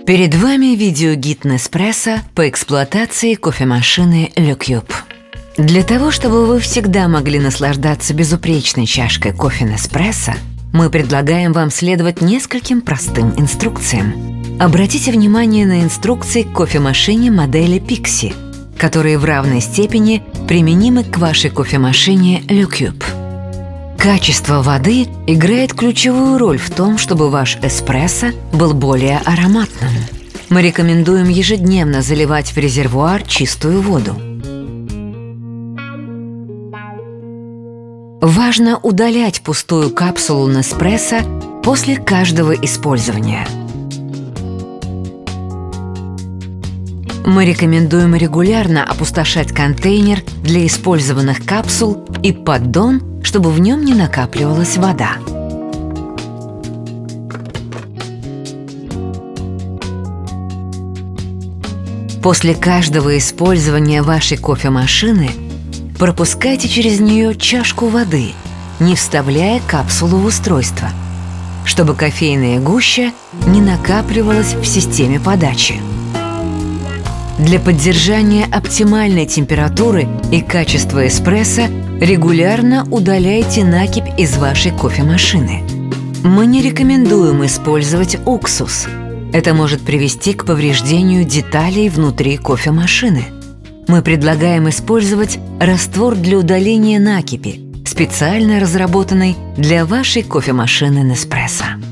Перед вами видеогид Nespresso по эксплуатации кофемашины Le Cube. Для того, чтобы вы всегда могли наслаждаться безупречной чашкой кофе Nespresso, мы предлагаем вам следовать нескольким простым инструкциям. Обратите внимание на инструкции к кофемашине модели Pixi, которые в равной степени применимы к вашей кофемашине Le Cube. Качество воды играет ключевую роль в том, чтобы ваш эспрессо был более ароматным. Мы рекомендуем ежедневно заливать в резервуар чистую воду. Важно удалять пустую капсулу Nespresso после каждого использования. Мы рекомендуем регулярно опустошать контейнер для использованных капсул и поддон, чтобы в нем не накапливалась вода. После каждого использования вашей кофемашины пропускайте через нее чашку воды, не вставляя капсулу в устройство, чтобы кофейная гуща не накапливалась в системе подачи. Для поддержания оптимальной температуры и качества эспрессо регулярно удаляйте накипь из вашей кофемашины. Мы не рекомендуем использовать уксус. Это может привести к повреждению деталей внутри кофемашины. Мы предлагаем использовать раствор для удаления накипи, специально разработанный для вашей кофемашины Nespresso.